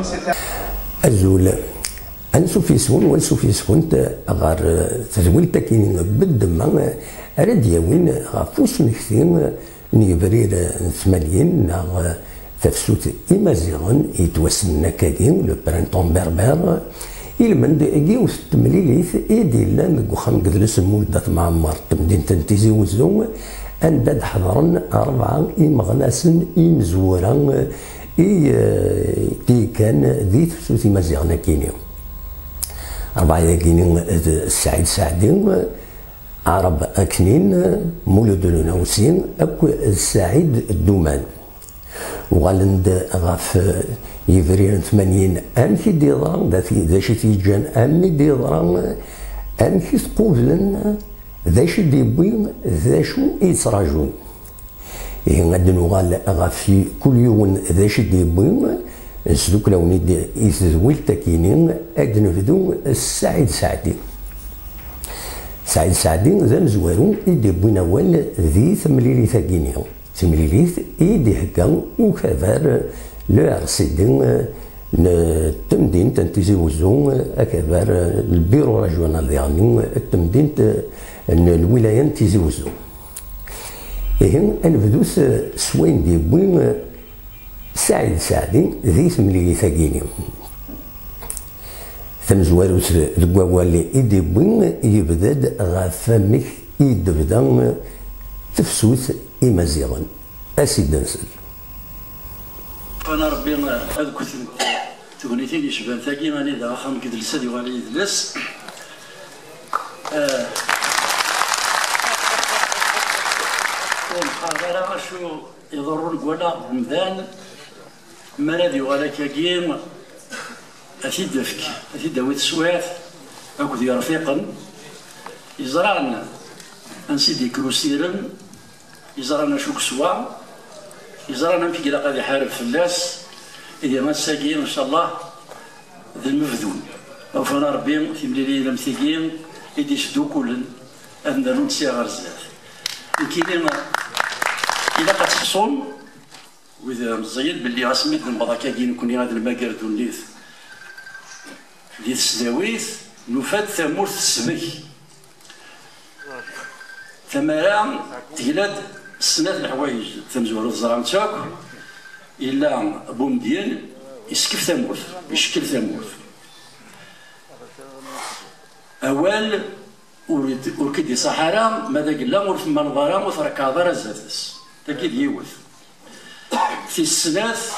الزول أنسو يسون وانسو يسون غار تزويل تاكين بالدم أراد يوين غافوس مكتين نيبرير ثمانين ناغ تفسوت إمازيغن يتوسن كادين لو برانتون بربر إلمن جيوث تمليليث إيدي لان وخام قدلس مولدة معمر تمدين تنتيزي وزو أن بد حضرن أربعة إمغناسن إمزورا تي كان ذي تفسوت إمازيغن كينيو أربعة كينيو السعيد سعدين عرب أكنين مولد النوسين أكو السعيد الدومان وغالند غاف يفرير 80 أمشي ديضران ذا شي تيجان أمي ديضران أمشي تقوبلن ذا شي ديبوين ذا شو يتراجون غادي نوغال غافي كل يوم ذا شي ديبوين نسلوك لو ندي يتزويل تاكينين أد نفدو السعيد سعدي سعيد سعدي ذا مزوارو يدي بوين أول ذي ثمليلي ثاكينيو تمليليث يدي هكا وكبار لو ارسيدين التمدين تنتيزي وزو اكبر البيرو ريجونال يعني التمدين الولايه تيزي وزو إيه انفدوس سوين دي بوين سعيد سعدي ذي ثمليلي ثاكينيو ثمزواروس الكواوالي يدي بوين يبدد غافامك يدبدا تفسوث إمازيغن أسيد نسل. أنا ربي أذكر تغنيتين يشبان ثاقي ماني ذا خام كد السد وغالي يدلس. ومحاضرة شو يضرون قولا رمضان مرادي وغالا كاقيم أثيد دفك أثيد داويت السواث أكو ذي رفيقا يزرعنا أنسيدي كروسيرن يزرعنا شو كسوا يزرعنا في كلا قاعد يحارب في الناس إذا ما تساقين إن شاء الله ذا المفذون أو فانا ربي في مليلي لمثيقين إدي شدو كلن أن نون سيغار زاد يمكن إلا قد تحصون وإذا مزيد باللي غاسميت نبضا كاين كوني هذا الماكار دون ليث ليث سداويث نفاد ثمورث السمك ثمرة تهلاد السنة الحوايج تمزور الزرام تاك إلا بومدين يسكف ثمورث يشكل ثمورث أول وركدي صحراء ماذا قلنا ورث منظرة وثرك عذرة زاتس تأكيد يوث في السناث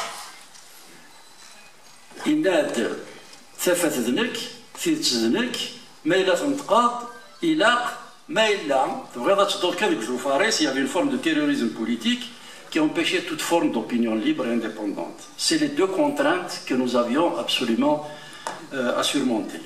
إناد ثفت ذنك في تذنك ما إلا تنتقاض إلى ما إلا تبغي تدور كان جو فارس il y avait une forme de terrorisme politique qui empêchait toute forme d'opinion libre et indépendante. C'est les deux contraintes que nous avions absolument à surmonter.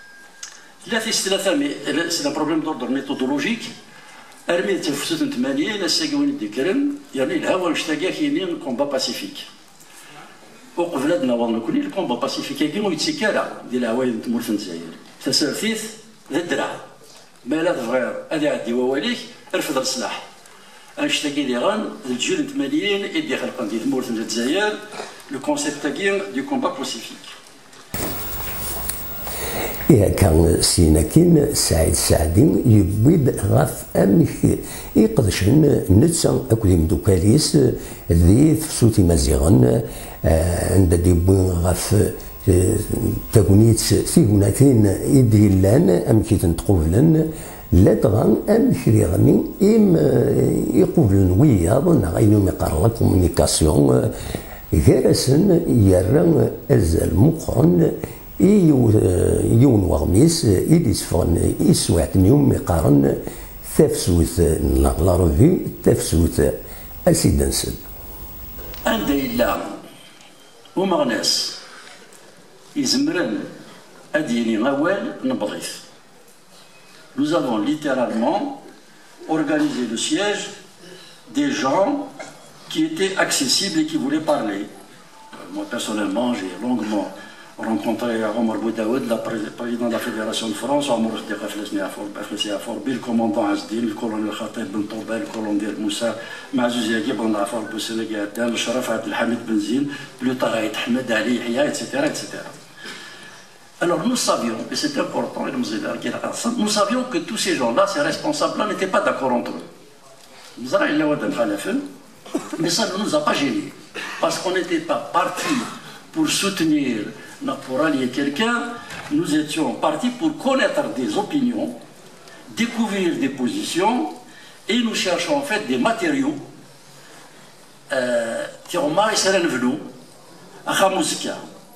C'est un problème d'ordre méthodologique. أرمي تفسد 80 الساقوين الذكرن يعني الهوى نشتاقا كاينين كومبا باسيفيك وقبلادنا والله كوني الكومبا باسيفيك كاين ويتسكالا ديال العوايد تمول في الجزائر تسرثيث ذا الدرع ما لا تبغي هذا عندي وواليك رفض السلاح نشتاقي لي غان الجيل 80 يدي خلقان ديال تمول في الجزائر لو كونسيبت كاين دو كومبا باسيفيك كان سيناكين سعيد سعدين يبيد غاف أمك يقدشن نتسا أكو دي مدوكاليس ذي فسوتي مزيغن عند ديبوين غاف تاكونيت سيغوناتين إيدي لان أمكي تنتقوبلن لا تغان أمكي يغني إم يقوبلن وياض نغينو مقارنة كومونيكاسيون غيرسن يرن أزال مقرن يون وغميس إديس فغن إسوات نيوم مقارن تفسوث لا روفي تفسوث أسيدنسل عند إلا ومغناس يزمرن أديني غوال نبضيث. Nous avons littéralement organisé le siège des gens qui étaient accessibles et qui voulaient parler. Moi personnellement j'ai longuement rencontré Omar Boudaoud, le président de la Fédération de France, Omar le commandant Azdin, le colonel Khatib Ben Touba, le colonel Moussa, Mazouz Yagib, Ben Afar Boussene-Gadan, le Sharaf Abdelhamid Benzine, le Taraït Ahmed Ali Hiya, etc., etc. Alors nous savions, et c'est important, nous savions que tous ces gens-là, ces responsables-là, n'étaient pas d'accord entre eux. Mais ça ne nous a pas gênés, parce qu'on n'était pas partis pour soutenir, pour allier quelqu'un, nous étions partis pour connaître des opinions, découvrir des positions, et nous cherchons en fait des matériaux qui ont marqué Serenvelo, à Khamouska.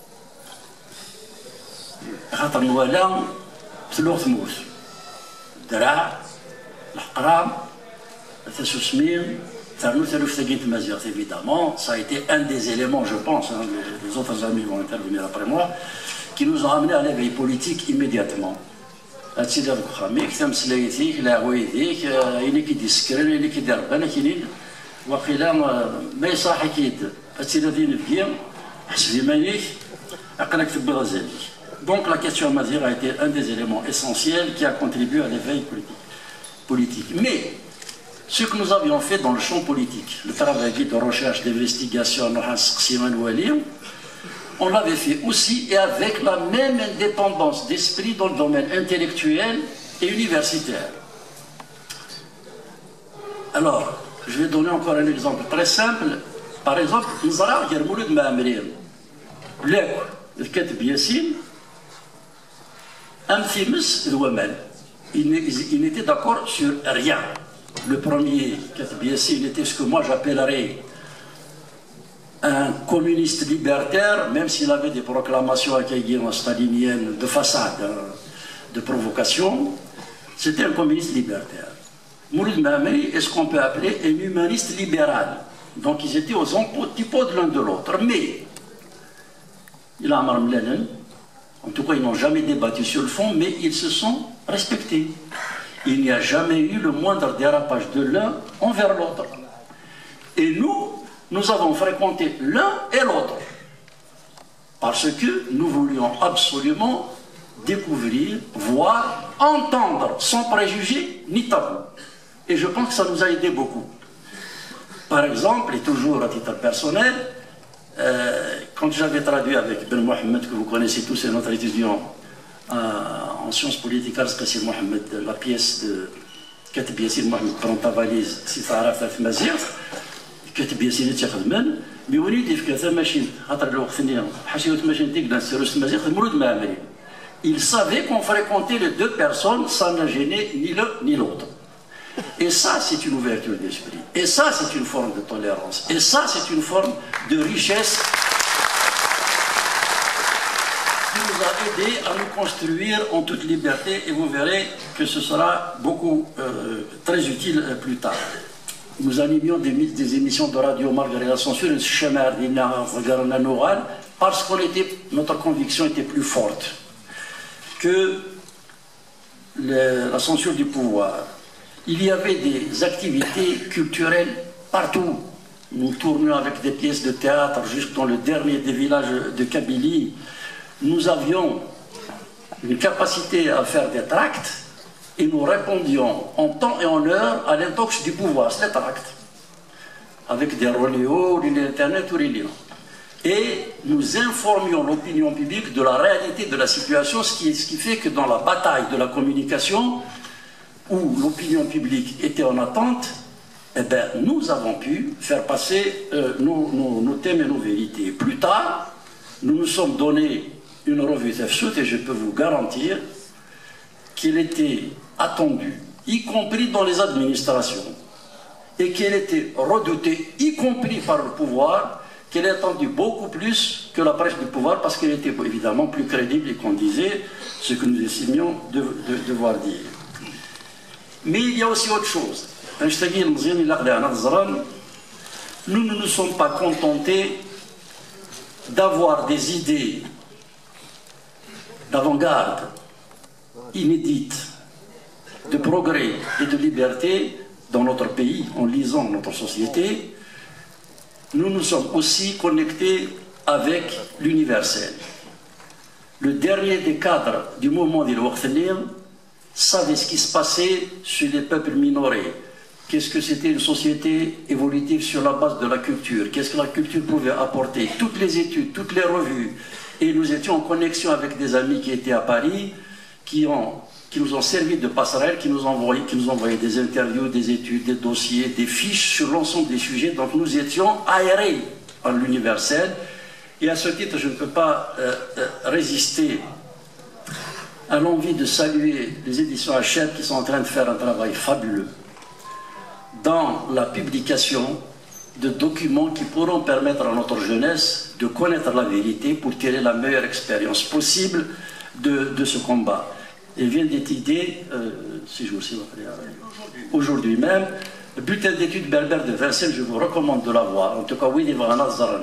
خاطر نوالا ثلوث موت دراع الحقرام التسوسمين ثانو ثلوث ثقيت مزيغ évidemment ça a été un des éléments je pense hein, les autres amis vont intervenir après moi qui nous ont amené à l'éveil politique immédiatement هادشي اللي راك خاميك تمسلايتيك لا عويديك اللي كيدير السكرين اللي كيدير ربنا كاينين واقيلا ما يصح كيد هادشي اللي غادي نبكي حسب يمانيك عقلك تبي غزالك. Donc la question Mazir a été un des éléments essentiels qui a contribué à l'éveil politique. Mais ce que nous avions fait dans le champ politique, le travail de recherche, d'investigation, on l'avait fait aussi et avec la même indépendance d'esprit dans le domaine intellectuel et universitaire. Alors, je vais donner encore un exemple très simple. Par exemple, Nzara Yermoulid Maamrin, le Katib Yassine, il n'était d'accord sur rien. Le premier, Katib Yassine, était ce que moi j'appellerais un communiste libertaire, même s'il avait des proclamations staliniennes de façade, de provocation, c'était un communiste libertaire. Mouloud Maamri est ce qu'on peut appeler un humaniste libéral. Donc ils étaient aux antipodes l'un de l'autre. Mais, il a Amar Mlanen, en tout cas, ils n'ont jamais débattu sur le fond, mais ils se sont respectés. Il n'y a jamais eu le moindre dérapage de l'un envers l'autre. Et nous avons fréquenté l'un et l'autre. Parce que nous voulions absolument découvrir, voir, entendre, sans préjugés ni tabou. Et je pense que ça nous a aidé beaucoup. Par exemple, et toujours à titre personnel, quand j'avais traduit avec Ben Mohamed, que vous connaissez tous, c'est notre étudiant en sciences politiques, Al-Qassir Mohamed, la pièce de Katib Yassine Mohamed, prends ta valise, si tu as fait Mazir, Katib Yassine est Tchakhdman, mais on dit que ça machine, il savait qu'on fréquentait les deux personnes sans ne gêner ni l'un ni l'autre. Et ça, c'est une ouverture d'esprit. Et ça, c'est une forme de tolérance. Et ça, c'est une forme de richesse qui nous a aidé à nous construire en toute liberté. Et vous verrez que ce sera beaucoup, très utile plus tard. Nous animions des émissions de radio malgré la censure, parce que notre conviction était plus forte que la censure du pouvoir. Il y avait des activités culturelles partout. Nous tournions avec des pièces de théâtre jusque dans le dernier des villages de Kabylie. Nous avions une capacité à faire des tracts et nous répondions en temps et en heure à l'intox du pouvoir, c'est les tracts, avec des reléos, l'internet ou les livres. Et nous informions l'opinion publique de la réalité de la situation, ce qui fait que dans la bataille de la communication, où l'opinion publique était en attente, eh bien, nous avons pu faire passer nos thèmes et nos vérités. Plus tard, nous nous sommes donné une revue Tafsout et je peux vous garantir qu'elle était attendue, y compris dans les administrations, et qu'elle était redoutée, y compris par le pouvoir, qu'elle est attendue beaucoup plus que la presse du pouvoir, parce qu'elle était évidemment plus crédible et qu'on disait ce que nous estimions devoir dire. Mais il y a aussi autre chose. Nous ne nous sommes pas contentés d'avoir des idées d'avant-garde, inédites, de progrès et de liberté dans notre pays, en lisant notre société. Nous nous sommes aussi connectés avec l'universel. le dernier des cadres du mouvement des Waqt-el-Nim, savait ce qui se passait chez les peuples minorés. Qu'est-ce que c'était une société évolutive sur la base de la culture? Qu'est-ce que la culture pouvait apporter? Toutes les études, toutes les revues. Et nous étions en connexion avec des amis qui étaient à Paris, qui nous ont servi de passerelle, qui nous envoyaient des interviews, des études, des dossiers, des fiches sur l'ensemble des sujets. Donc nous étions aérés à l'universel. Et à ce titre, je ne peux pas résister à l'envie de saluer les éditions Hachette qui sont en train de faire un travail fabuleux dans la publication de documents qui pourront permettre à notre jeunesse de connaître la vérité pour tirer la meilleure expérience possible de ce combat. Il vient d'être idée, aujourd'hui même, le bulletin d'études berbère de Vincennes, je vous recommande de l'avoir. En tout cas, oui, il va en avoir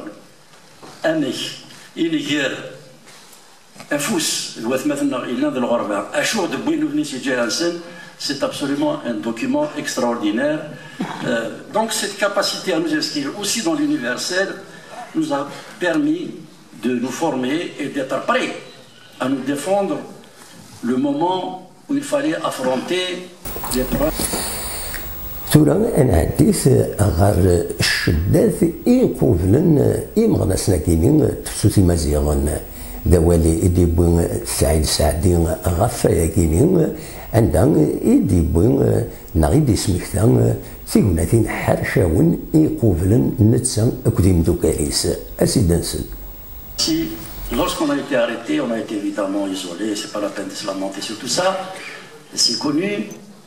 c'est absolument un document extraordinaire. Donc cette capacité à nous inscrire aussi dans l'universel nous a permis de nous former et d'être prêts à nous défendre le moment où il fallait affronter les problèmes. ثورة أنا عديت غير الشدات قبلا مغناسنا كاينين تفسوسي مزيان دوالي إدي بوين سعيد سعدي غفايا كاينين عندها إدي بوين نغيدي سمكتا تيقناتين حرشاون قبلا نتسا أكديم دوكاليس أسيد نسل. Lorsqu'on a été arrêté, on a été évidemment isolé, c'est pas la peine de se lamenter sur tout ça, c'est connu.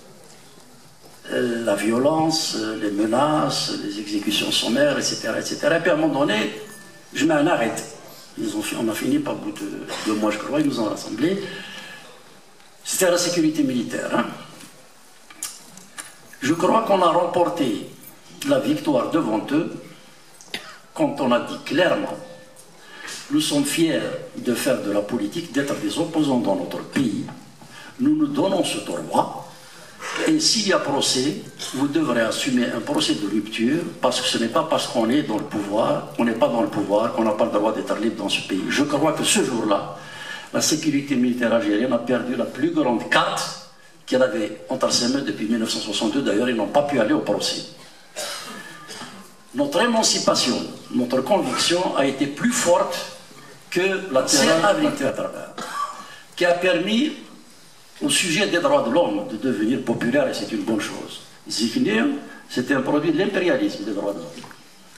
La violence, les menaces, les exécutions sommaires, etc., etc. Et puis à un moment donné, je mets un arrêt. On a fini par bout de 2 mois, je crois, ils nous ont rassemblés. C'était la sécurité militaire. Hein. Je crois qu'on a remporté la victoire devant eux quand on a dit clairement nous sommes fiers de faire de la politique, d'être des opposants dans notre pays. Nous nous donnons ce droit. Et s'il y a procès, vous devrez assumer un procès de rupture, parce que ce n'est pas parce qu'on est dans le pouvoir, qu'on n'est pas dans le pouvoir, qu'on n'a pas le droit d'être libre dans ce pays. Je crois que ce jour-là, la sécurité militaire algérienne a perdu la plus grande carte qu'elle avait entre ses mains depuis 1962. D'ailleurs, ils n'ont pas pu aller au procès. Notre émancipation, notre conviction a été plus forte que la terreur militaire, qui a permis au sujet des droits de l'homme de devenir populaire, et c'est une bonne chose. Ziknir, c'était un produit de l'impérialisme des droits de l'homme.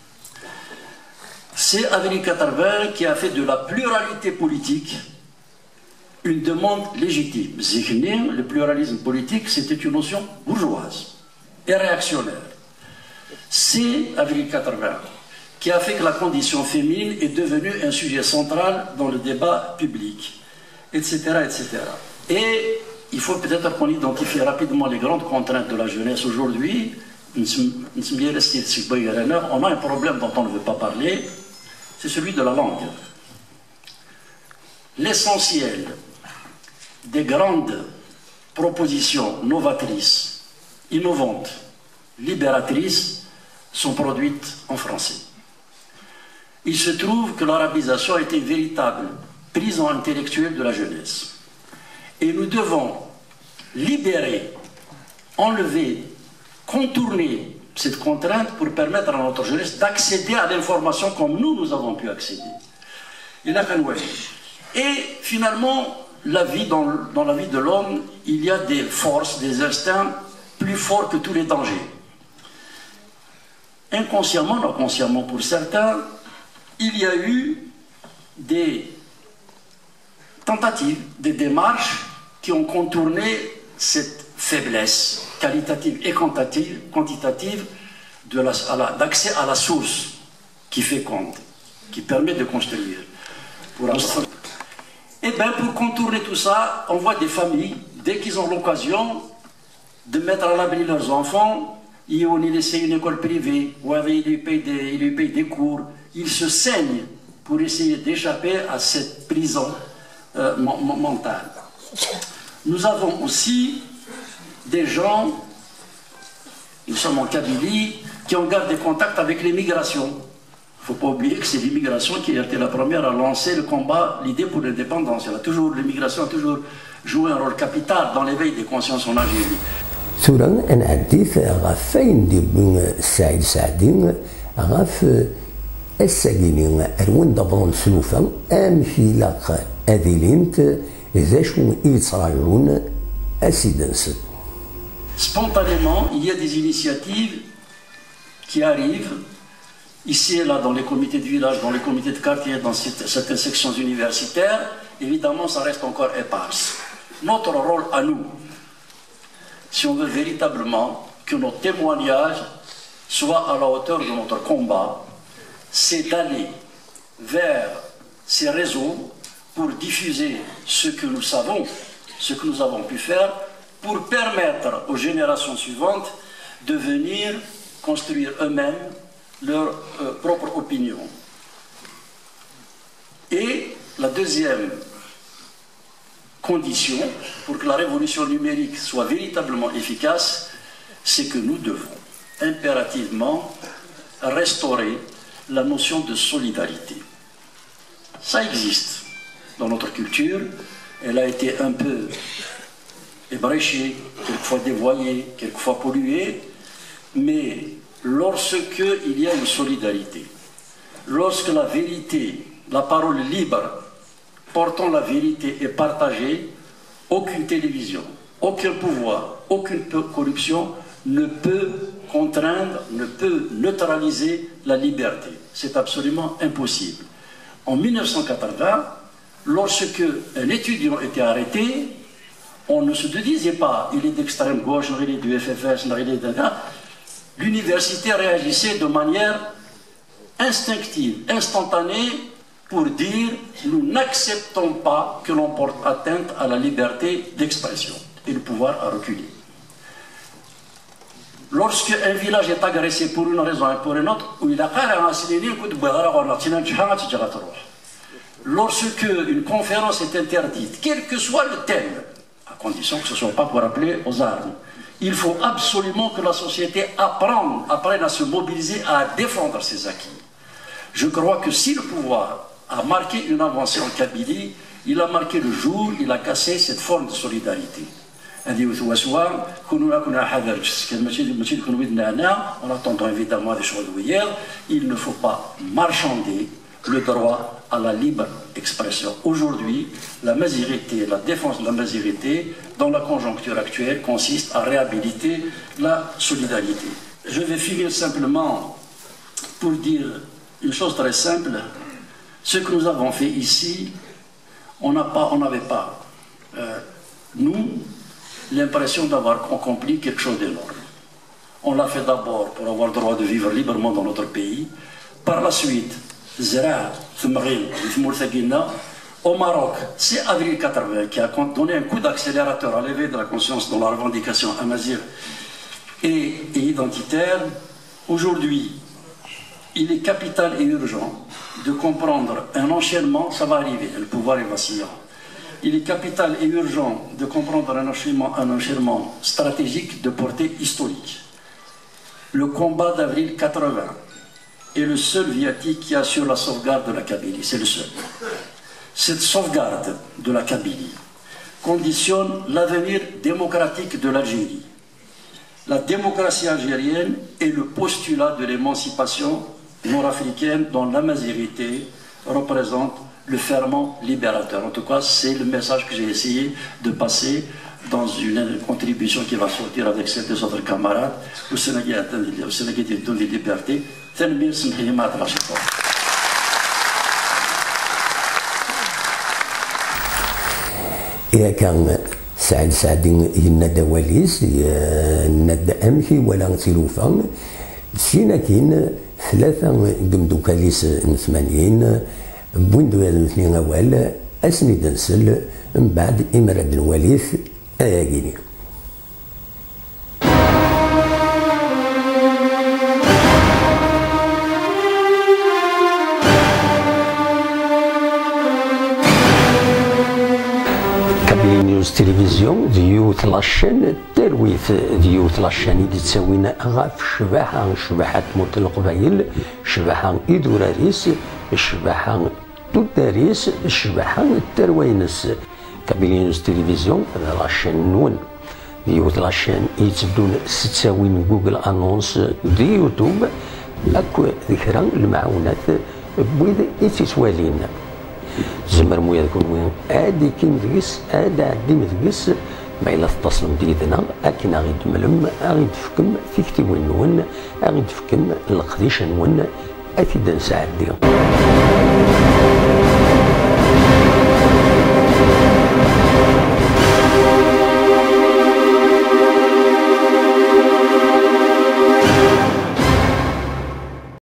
C'est Avenue 80 qui a fait de la pluralité politique une demande légitime. Ziknir, le pluralisme politique, c'était une notion bourgeoise et réactionnaire. C'est Avenue 80 qui a fait que la condition féminine est devenue un sujet central dans le débat public, etc., etc. Et il faut peut-être qu'on identifie rapidement les grandes contraintes de la jeunesse aujourd'hui. On a un problème dont on ne veut pas parler, c'est celui de la langue. L'essentiel des grandes propositions novatrices, innovantes, libératrices sont produites en français. Il se trouve que l'arabisation a été une véritable prison intellectuelle de la jeunesse. Et nous devons libérer, enlever, contourner cette contrainte pour permettre à notre jeunesse d'accéder à l'information comme nous avons pu accéder. Et finalement, dans la vie de l'homme, il y a des forces, des instincts plus forts que tous les dangers. Inconsciemment, non consciemment pour certains, il y a eu des tentatives, des démarches qui ont contourné cette faiblesse qualitative et quantitative d'accès à la source qui féconde, qui permet de construire. Et bien pour contourner tout ça, on voit des familles, dès qu'ils ont l'occasion de mettre à l'abri leurs enfants, ils ont laissé une école privée, où ils lui payent des cours, ils se saignent pour essayer d'échapper à cette prison mentale. Nous avons aussi des gens, nous sommes en Kabylie, qui ont gardé contact avec les migrations Il ne faut pas oublier que c'est l'immigration qui a été la première à lancer le combat, l'idée pour l'indépendance. L'immigration a toujours joué un rôle capital dans l'éveil des consciences en Algérie. ثورة نعديت غاف فين ديبون السعيد سعدين غاف الساقيني أروان دبرون سلوفا أمشي لاق أذيلينت إذا شو يتصراجعون أسيدنس. Spontanément, il y a des initiatives qui arrivent ici et là dans les comités de village, dans les comités de quartier, dans certaines sections universitaires. Évidemment, ça reste encore éparse. Notre rôle à nous, si on veut véritablement que nos témoignages soient à la hauteur de notre combat, c'est d'aller vers ces réseaux pour diffuser ce que nous savons, ce que nous avons pu faire, pour permettre aux générations suivantes de venir construire eux-mêmes leur propre opinion. Et la deuxième condition pour que la révolution numérique soit véritablement efficace, c'est que nous devons impérativement restaurer la notion de solidarité. Ça existe dans notre culture, elle a été un peu ébréchée, quelquefois dévoyée, quelquefois polluée, mais lorsque il y a une solidarité, lorsque la vérité, la parole libre, portant la vérité est partagée, aucune télévision, aucun pouvoir, aucune corruption ne peut contraindre, ne peut neutraliser la liberté. C'est absolument impossible. En 1980, lorsque un étudiant était arrêté, on ne se disait pas, il est d'extrême gauche, il est du FFS, il est de... L'université réagissait de manière instinctive, instantanée, pour dire nous n'acceptons pas que l'on porte atteinte à la liberté d'expression. Et le pouvoir a reculé. Lorsque un village est agressé pour une raison et pour une autre, lorsque une conférence est interdite, quel que soit le thème, à condition que ce ne soit pas pour appeler aux armes, il faut absolument que la société apprenne à se mobiliser, à défendre ses acquis. Je crois que si le pouvoir a marqué une avancée en Kabylie, il a marqué le jour, il a cassé cette forme de solidarité. En attendant évidemment des choses hier, il ne faut pas marchander le droit à la libre expression. Aujourd'hui, la mazirité, la défense de la mazirité, dans la conjoncture actuelle, consiste à réhabiliter la solidarité. Je vais finir simplement pour dire une chose très simple. Ce que nous avons fait ici, on n'avait pas, nous, l'impression d'avoir accompli quelque chose d'énorme. On l'a fait d'abord pour avoir le droit de vivre librement dans notre pays. Par la suite, au Maroc, c'est avril 80 qui a donné un coup d'accélérateur à l'éveil de la conscience dans la revendication amazigh et identitaire. Aujourd'hui, il est capital et urgent de comprendre un enchaînement, ça va arriver, le pouvoir est vacillant. Il est capital et urgent de comprendre un enchaînement stratégique de portée historique. Le combat d'avril 80 est le seul viatique qui assure la sauvegarde de la Kabylie, c'est le seul. Cette sauvegarde de la Kabylie conditionne l'avenir démocratique de l'Algérie. La démocratie algérienne est le postulat de l'émancipation nord-africaine dont la mazirité représente le ferment libérateur. En tout cas, c'est le message que j'ai essayé de passer dans une contribution qui va sortir avec celle des autres camarades au Sénégal de liberté. إذا كان سعد سعدين ينادى وليس ينادى أمشي ولا سلوفا سينا كاين ثلاثة قمدو كاليس نثمانين بويندو الاثنين أول أسني دنسل من بعد إمراد الوليث أياقيني. Kabylie News Télévision, Youth la chaîne ترويث ديوث لاشاني دي تساوينا غاف الشباحة شباحة موت القبايل شباحة إدوراريس الشباحة توداريس الشباحة التروينس كابيلينوس تلفزيون هذا لاشان نون ديوث لاشان يتبدون ستساوين جوجل أنونس دي يوتيوب أكو ذكرى المعونات بويد إتسوالين زمر مويا يكون وين ادي كيم دقس ادي عديم دقس ما إلا تتصلم ديدنا أكن أغيد ملم أغيد فكم فيكتي وين نون أغيد فكم القديش نون أفيد نساعد